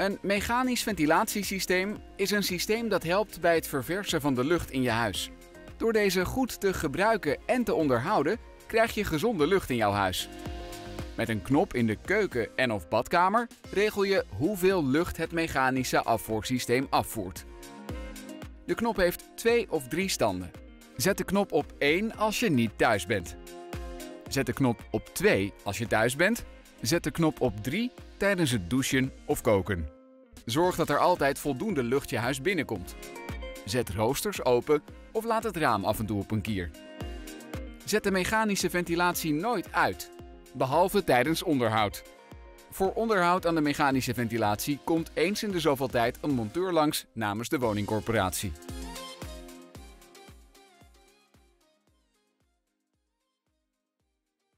Een mechanisch ventilatiesysteem is een systeem dat helpt bij het verversen van de lucht in je huis. Door deze goed te gebruiken en te onderhouden, krijg je gezonde lucht in jouw huis. Met een knop in de keuken en/of badkamer regel je hoeveel lucht het mechanische afvoersysteem afvoert. De knop heeft 2 of 3 standen. Zet de knop op 1 als je niet thuis bent. Zet de knop op 2 als je thuis bent. Zet de knop op 3 tijdens het douchen of koken. Zorg dat er altijd voldoende lucht je huis binnenkomt. Zet roosters open of laat het raam af en toe op een kier. Zet de mechanische ventilatie nooit uit, behalve tijdens onderhoud. Voor onderhoud aan de mechanische ventilatie komt eens in de zoveel tijd een monteur langs namens de woningcorporatie.